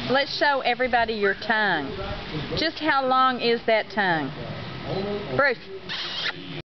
Let's show everybody your tongue. Just how long is that tongue? Bruce.